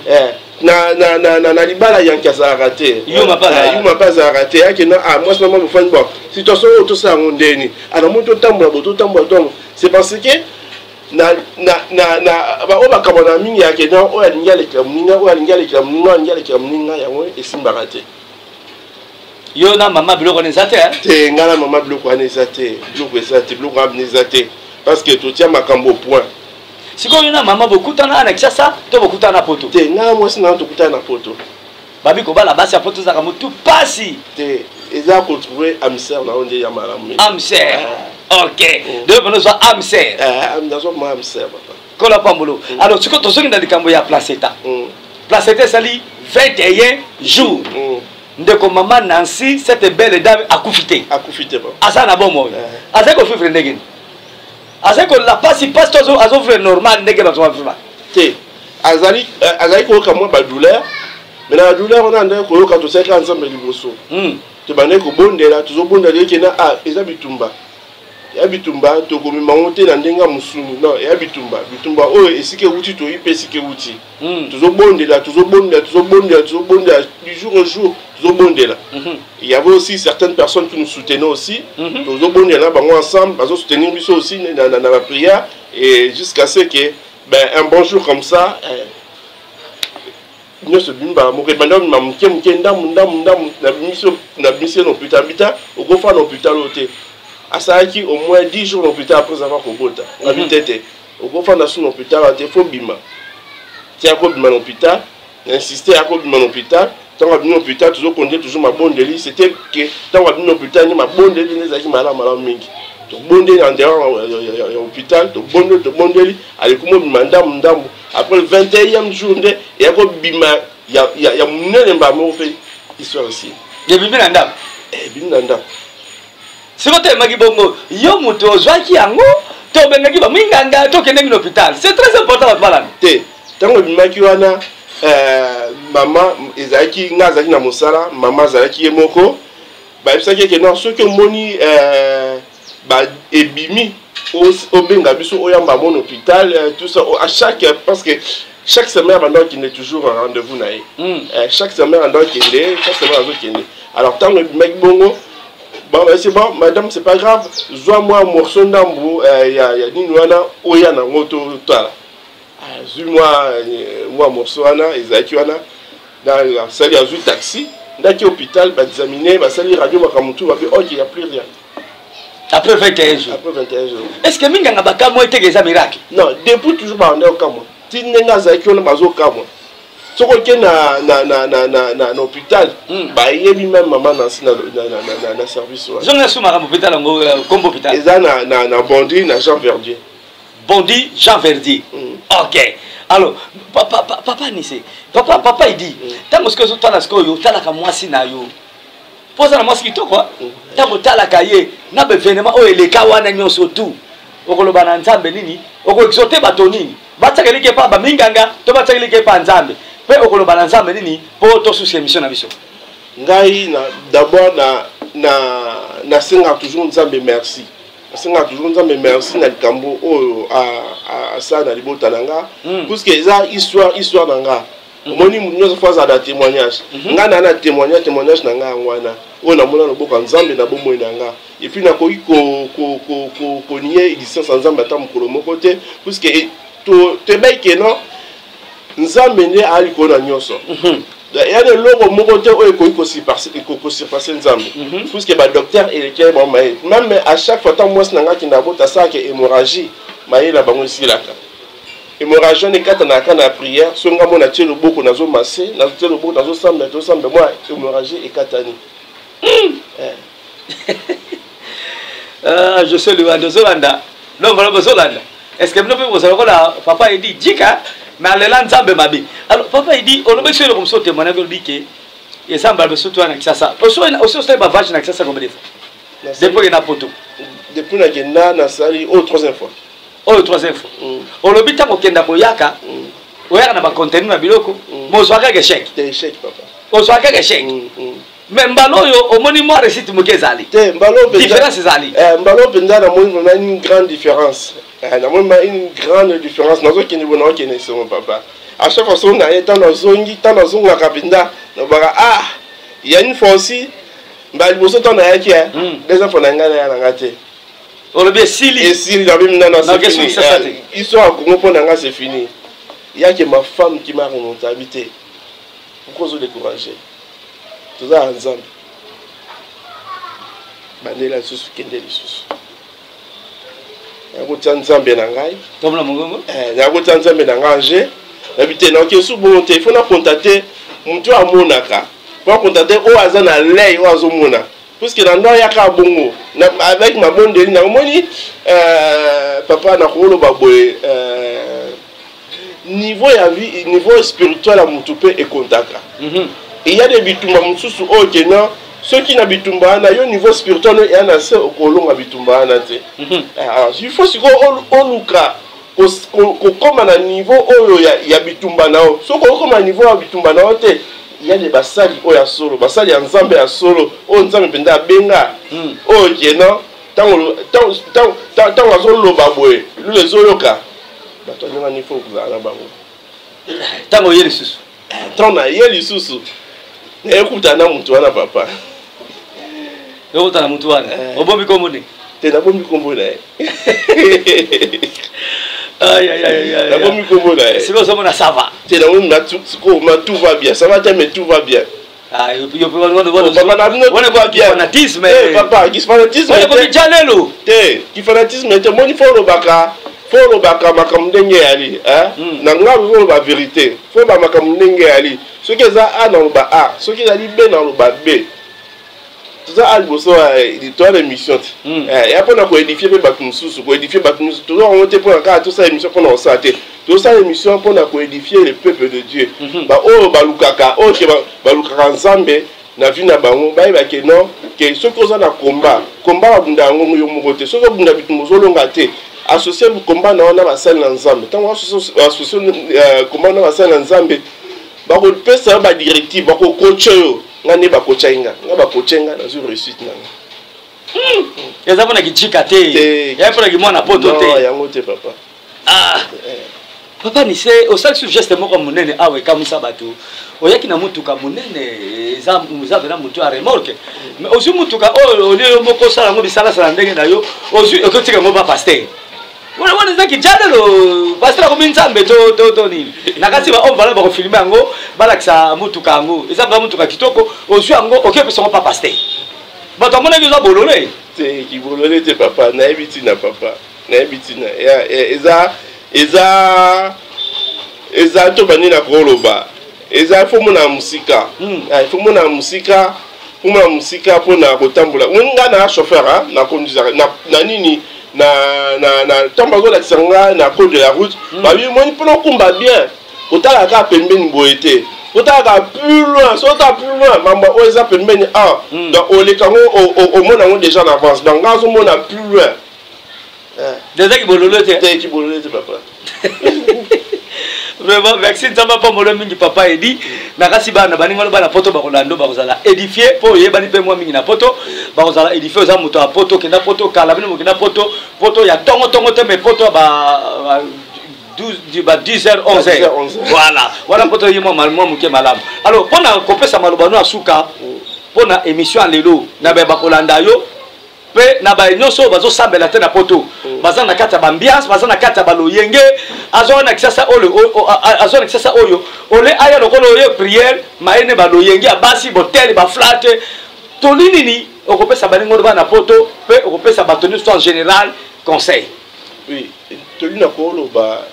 na libala yankasa raté yuma pas raté ya que na moi seulement me fond bon situation auto sana ngondeni ana moto tambola donc c'est parce que na ba o ba kabona mingi ya que na o ya ngale kamninga ya ngo esimba raté yo na mama biloko nezate hein te ngala mama biloko nezate biloko amnezate parce que tout tient makambo point siko yo na mama bokutana na Kinshasa to bokutana na poto te nga moi sina to kutana na poto babi ko bala basi ya poto za kamutu pasi te eza ko trouver amser na onde ya malamu amser OK de bono so amser amdazo ma amser papa kola pambolo alors siko to songi na likambo ya placenta placenta sali 21 jours ndeko maman Nancy cette belle dame akufite ba asa bon moyo asa ko fifre ndenge asa ko la passe azo frère normal ndenge ba so fifre te azali ko ka mo ba douleur mais la douleur on a ndeko ko to 50 ensemble liboso te bande ko bondela tuzo bondela ke na eza bitumba ya bitumba to ko mimangote na ndenga musuni non ya bitumba o esike wuti to ipe esike wuti tuzo bondela du jour au jour tuzo bondela il y avait aussi certaines personnes qui nous soutenaient aussi tuzo bondela bango ensemble bazo soutenir biso aussi dans la prière et jusqu'à ce que ben un bon jour comme ça nous se bimba mo rebanda mamke ndam na mission hôpital bita au go fa l'hôpital hôtel asaki au moins 10 jours d'hôpital après avoir kobota habité au go fa na son hôpital il faut bima ti a ko bima l'hôpital insister à ko bima l'hôpital tant à bima l'hôpital toujours connaît toujours ma bonne délit c'était que tant à bima l'hôpital ni ma bonne délit les aki mala mingi to bonde en dehors hôpital to bonde ali ko bima ndam après le 21e jour il y a ko bima ya munene mba mo fait histoire aussi de bima ndam bima ndam Si vous avez dit bongo, yo muto zwaki yango, to bengaki ba minganga to kende na hôpital. C'est très important votre malade. Té, tango bimaki wana maman ezaki ngazaki na mosala, maman zalaki yemoko. Ba bisaki ke non soki moni ba ebimi au benga biso oyamba mon hôpital tout ça à chaque parce que chaque semaine pendant qu'il est toujours un rendez-vous naé. Chaque semaine pendant qu'il est, chaque semaine pendant qu'il est. Alors tant que mec bongo bon, c'est bon, madame, c'est pas grave. Zois-moi un morceau d'ambo. Il y a Ninouana, Oyana, Moto, Tala. Zois-moi un morceau, Ezakiwana. Dans la salle, il y a un taxi. Dans l'hôpital, il va examiner, la salle radio, il va dire, ok, il n'y a plus rien. Après 21 jours. Après 21 jours. Est-ce que Minganga Bakamo était des miracles? Non, depuis toujours, on est au Kamo. Si Nenga Zakiwana, on est au Kamo. Si on est dans l'hôpital, il y a même maman dans le service. Je ne suis pas hôpital, comme hôpital. Et ça, dans Bondy, dans Jean Verdier. Bondy, Jean Verdier. Ok. Alors, papa Nissé, papa il dit, tant que tu as la scoyo, tu as la moisi na yo. Pose la moisi to quoi? Tant que tu as la cahier, n'a pas événement, oh les kawana nyo surtout. Okolo bananzambe nini? Okolo exote batonini. Batsakelike pa ba minganga, to batsakelike pa nzambe. Pe okolo bananzambe nini? Po to sous émission na biso. Ngai d'abord na senga toujours nzambe merci. Senga toujours nzambe merci na likambo oyo a ça na libota nanga. Parce que ça histoire nanga. Moni nous fois à témoignage. Nga na témoignage nanga ngwana. On a mona loboka nzambe na bomoi nanga. Et puis na ko nier licence nzambe ata mukolo moko te parce que te baike non nzambe ne ali ko na nyoso. Il y a des logo mokote o ko surpasser nzambe. Parce que ba docteur et les bon même à chaque fois tant moi nanga ki na bota ça que hémorragie maye la bango silaka. Hémorragie ne kata na kana prière so nga mona tielo boko nazo masser na tielo boko nazo samba moi hémorragie et katani. Je suis le de Zolanda. Non, voilà Zolanda. Est-ce que nous pouvons savoir là papa il dit Jika mais allela nzambe mabe. Alors papa il dit on ne peut comme ça témoigner que dit que et ça va surtout avec ça. Aussi c'est pas vache avec ça comme des fois. Depuis na poto. Depuis na kenda na sali au troisième fois. Oh troisième fois. On le bita ko kenda ko yaka. Oya na ba contenu na biloko. Mo soaka ke chèque. Des chèques papa. O soaka ke chèque. Mais mbalo yo omoni mo recite mo kezali. Te mbalo pe différence ezali. Mbalo pe ndana mo une grande différence. Une grande différence. Nous avons papa. À chaque fois, on a été dans zongi, dans la zone rapida. Ah, il y a une fois aussi. Bah, il faut qu'on ait des enfants n'engagés. On le bien Sili. Et Sili, la même nana, c'est fini. Ils sont à Congo pour n'engager, c'est fini. Il y a que ma femme qui m'a remonté habité. Pourquoi vous découragez? Tout ça ensemble. Bandela sous Kendeli sous. Nzambe na ngai tomla mongongo nyakota nzambe na ngai habité na kesu bonté il faut na contacter mutu amonaka pour contacter o azana lei o azomona parce que dans ya ka bongo na avec ma bondeli na moni papa na kholo baboye niveau ya vie niveau spirituel à mutu pe e contacta il y a des bitumba mususu o kena ceux qui n'habitent pas na yo niveau spirituel et en assez au colon habitent pas na te. Alors il faut si on luka comme à niveau o ya bitumba na o. So comme à niveau habitumba na te il y a des basali o ya solo, basali ya nzambe ya solo, o nzambe penda benga. O kena tant azo loba boye, les oyoka. Ba to na ni faut que na bango. Tant yeli susu. Tant na yeli susu. Écoute na mutu wana papa. Écoute na mutu wana. Obomi komone. Te na bomi komone. Aïe. Na bomi komone. C'est bon ça mona ça va. Te na bomi tout va bien. Ça va mais tout va bien. Ah yo on voit bien fanatisme. Papa, qui fanatisme. On est janelo. Te, qui fanatisme te moni fo lobaka makamdenge ali, hein? Na ngalo ba vérité. Fo ba makamdenge ali. Ce qui est A dans le bas A, ce qui est B dans le bas B. Tout ça, a l'éditoire d'émission. Et après, on a édifié les bâtiments sous, pour édifier les bâtiments sous. Tout ça, on a été pour tout ça, émission qu'on a saté. Tout ça, émission pour édifier le peuple de Dieu. Bah, oh, balukaka, oh, balukaka ensemble, na vie na bango bayeba ke non ke soki oza na combat babunda yango yo moko te soki obunda bitumba ozolonga te associé combat na wana basali na nzambe ntango associé combat na basali na nzambe bakopesa badirective bakokocha yo nga nde bakocha nga bakocha nga nazwi réussite nanga eza mpona kichika te ya mpona kimwana poto te yango te papa. Papa ni se osalisi geste moko monene awa ekamusa bato oyaki na mutuka monene eza vena mutu ya remorke mais ozwi mutuka oyo olie moko osala yango bisalasala ndenge na yo ozwi okotika yango bapaster wana eza kijalelo paster akomi nzambe to nini nakasi bahomme vala bakofilme yango balakisa mutuka yango eza vena mutuka kitoko ozwi yango okepesa yango pa paster bato amonaki eza bolole te kibolole te papa nayebi ntina papa nayebi ntina eza to bani na koloba eza fo mona musika fo mona musika pona kotambola nga na chauffeur na conduire na nini na tamba zo la tsanga na code de la route ba bi moni pona kumba bien otala ka pembeni boete otala plus loin sota plus loin mamba o eza pembeni donc o le kango o mona ngo déjà en avance donc nga zo mona plus loin déjà ki bololo te papa. Vraiment merci nzamba pa molo mingi papa edi nakasi bana baninga bana poto bakolando bakozala édifier po yebani pe mwa mingi na poto bakozala édifier oza moto ya poto kenda poto kala bino mokenda poto ya tongo te mais poto ba 10h 11h voilà voilà poto yemo malmo muke malamu alors pona kopesa malobano asuka pona émission lelo na ba bakolanda yo pe na ba nyonso bazo sambela te na poto baza na kata ba ambiance baza na kata ba loyenge azona kisasa oyo ole aya lokolo oyo prière maene ba loyenge abasi botel ba flate to nini okopesa baningo ba na poto pe okopesa batoni en général conseil. Oui tolina kolo ba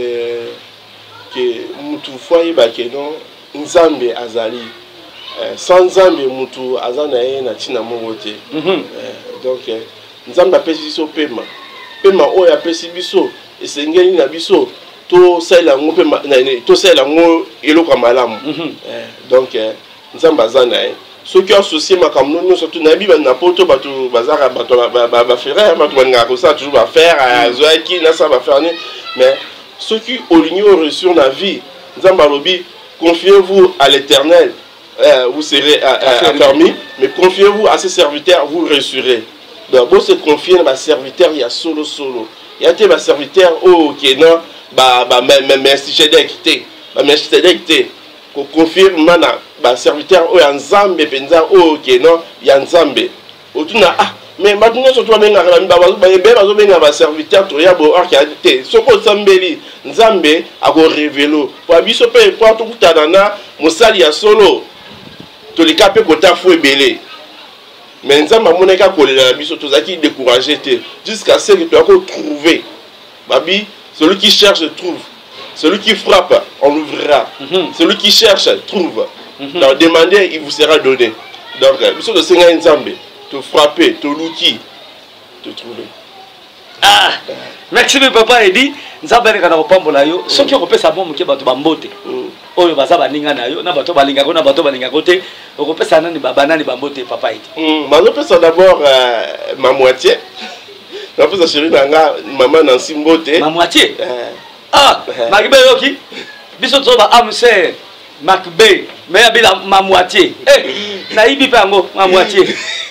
que mutu foye ba ke non nzambe azali sans nzambe mutu azana ye na tina moko te donc nzambe apesi biso pema oyo apesi biso esengeli na biso to sala ngo pema to sala ngo eloko malamu donc nzambe azana ye soki associé makamno no surtout na biba na poto bato bazara bato ba frère bato baninga ko ça toujours ba faire azoaki na ça ba faire mais ceux qui ont reçu la vie nzambe alobi confiez-vous à l'Éternel vous serez affermis, mais confiez-vous à ses serviteurs, vous reçurez. Donc, vous se confiez à serviteur, il y a solo. Il y a des serviteurs, qui non, merci Chédek, qu'on confirme, serviteur, Nzambe, Penza, qui non, il y a Nzambe. Mais maintenant, surtout, serviteur, tu as beau arcade, Soko Zambeli, Nzambe, a révélé. Pour abisoper, pour tout Tadana, Moussali a solo. To les capes kota fou belé mais nzamba moneka kolela biso tozaki décourager te jusqu'à ce que tu as trouvé babi celui qui cherche trouve celui qui frappe on l'ouvrira celui qui cherche trouve donc demandez il vous sera donné donc biso de senga nzambe te frapper te luki te trouver merci papa edi nzambe kana kopambola yo soki okopesa bon muke bato bambote oyo baza baninga na yo na bato balinga ko na bato balinga ko te okopesa nani banani bambote papa edi manopesa d'abord ma moitié napesa chérie nanga maman Nancy Mbote ma moitié Makbe yoki biso to ba amse Makbe mais abila ma moitié na ibi pe ngo ma moitié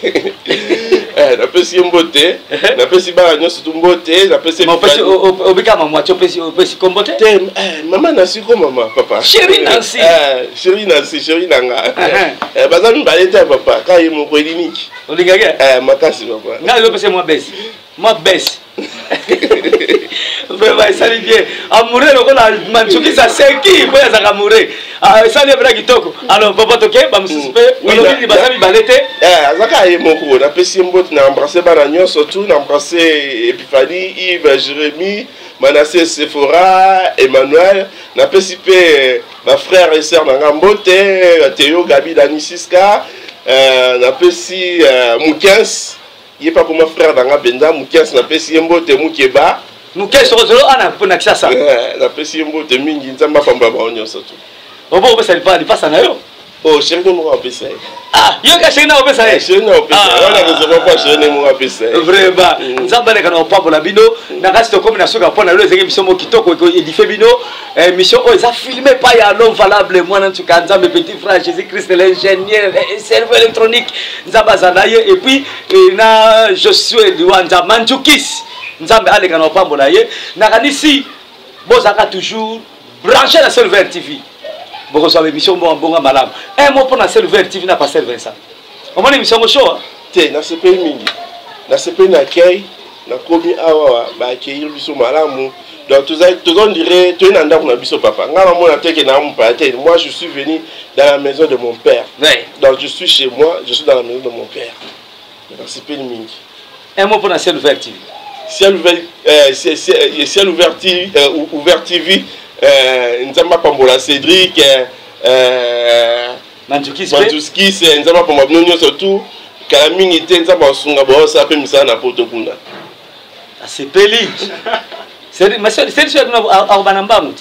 napesi Mbote napesi ba nyonso tu Mbote napesi obika ma moitié opesi kombote maman Nancy ko mama papa chérie Nancy chérie nanga bazami baleta papa ka ye moko eliniki olingage makasi papa nga yo pese moi baisse vraiment ça dit bien amoureux le kola manchuki sa seki boya za amoureux ça ne bra kitoko alors papa toke ba msusipe olobini bazami balete azaka ye moko na pesi Mbote na embrasser bana nyonso tout na embrasser Epiphanie Yves Jérémie Manassé Sephora Emmanuel na pesi pe ma frère et sœur na Mbote Théo Gabi Dani Siska na pesi Moukens il pas comme frère dans la benda Moukens na pesi Mbote Moukeba Moukens rozolo ana pona kisasa na pesi Mbote mingi nzamba pamba ba onyo surtout obo pesa lipa na yo Oh, chérie, nous m'avons appelé ça. Ah, il y a chérie, nous m'avons appelé ça. Chérie, nous m'avons appelé ça. On a besoin pas chérie, nous m'avons appelé ça. Vraiment. Nous avons parlé de pas pour la bino. Nous avons comme nous avons parlé de l'émission Mokitoko et du Fébino. Émission, ils ont filmé pas il y a l'homme valable. Moi, en tout cas, nous avons mes petits frères Jésus-Christ, l'ingénieur, serveur électronique. Nous avons Zanaye et puis je suis Luanda Manjukis. Nous avons parlé de pas pour la ye. Nous avons ici, vous avez toujours branché la Silver TV. Vous recevez l'émission Bonga Malam. Un mot pour la Silver TV n'a pas servi ça. On a l'émission au show. Tiens, dans ce pays mingi, dans ce pays d'accueil, dans le commis awa, bah accueillir l'émission Malam. Donc tout on dirait, tu es un endroit pour l'émission papa. Moi je suis venu dans la maison de mon père. Donc je suis chez moi, je suis dans la maison de mon père. Dans ce pays mingi. Un mot pour la Silver TV. Ciel ouvert TV. Nzamba Pambola Cédric, Manjukis, Nzamba Pambola surtout, Kalaming était Nzamba Sunga Bosa, puis Misa na Potokuna. C'est Peli. C'est sûr que nous avons un banque.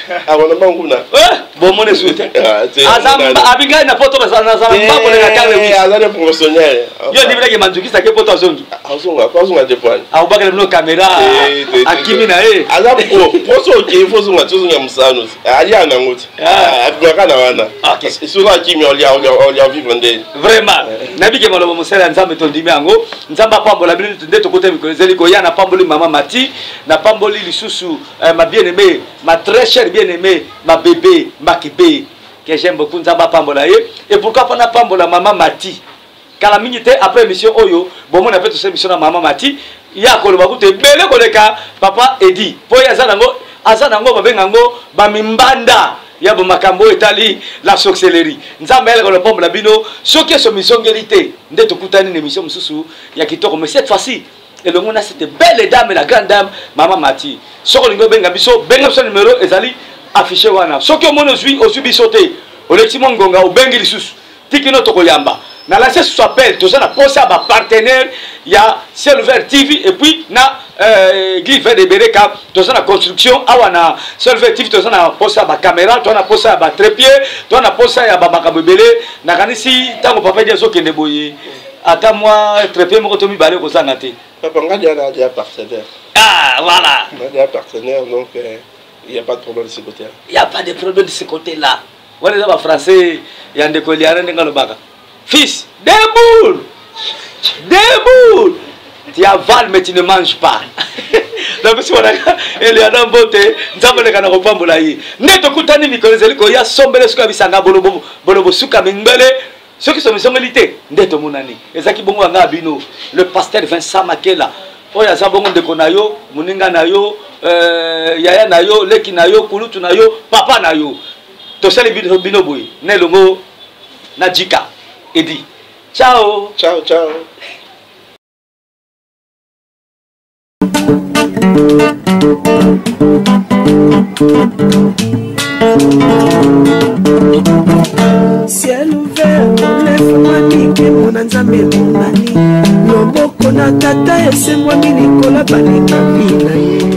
Bon, mon souhaité. Abigail n'a pas trop de temps. Azan professionnel. Il y a des gens qui Manjukis qui sont pas zone. Azonga de point. Aoubaga le caméra. Akimi na e. Azan pro qui faut zonga tuzunga musano. Ali anangote. Abigaka na wana. OK. Sura Akimi on lui vivre ndé. Vraiment. Nabi ke malobo musela nzambe tondimi yango. Nzamba pambola bino ndeto kote mikolezeli ko ya na pamboli mama Mati, na pamboli lisusu ma bien-aimée, ma très chère bien-aimée, ma bébé, ma kibé, que j'aime beaucoup, Nzamba Pambola. Et pourquoi pas na Pambola maman Mati? Quand la minute après l'émission Oyo, bon, on a fait toute cette émission à maman Mati, il y a un peu de belé koleka, papa Edi. Pour y azanango, babengango, bamimbanda. Il y a makambo etali la sorcellerie. Nzamba elle le Pambola bino, ce qui est son mission guérité. Ndето kutani une émission mususu, ya kitoko, mais cette fois-ci, et le monde a cette belle dame et la grande dame, maman Mati. Soko lingo benga biso numéro ezali affiché wana soki omono zui osubi sauté olekimo ngonga obengi lisusu tikino tokoyamba na la cesse s'appelle tout ça na posa ba partenaire ya Silver TV et puis na Glive de Bereka tout ça na construction awana Silver TV tout ça na posa ba caméra tout na posa ba trépied tout na posa ya ba makabebele na kanisi tango papa dia soki ndeboye ata moi trépied moko to mi balé ko sanga te papa ngadi ya partenaire. Ah, voilà. Il y a un partenaire, donc il n'y a pas de problème de ce côté-là. Il n'y a pas de problème de ce côté-là. On est dans le français, il y a un décollier, fils, déboule. Déboule. Tu avales, mais tu ne manges pas. Donc, si on a il y a un beauté, nous avons les canards au Pambolaï. Neto Koutani, Nicolas, il y a Sombele, Sukabisanga, Bolobo, Sukamingele. Ceux qui sont milité, Neto Mounani. Et Zaki Bongo Angabino, le pasteur Vincent Makela. Oya sabongo ndeko na yo, muninga na yo, yaya na yo, leki na yo, kulutu na yo, papa na yo. Tosali bino boy, ne longo na jika. Edi. Ciao. Ciao, ciao. Ciel ouvert, lève-moi nique mon Nzambe mon mani. Loboko na tata ese moi milikola balinga bina ye.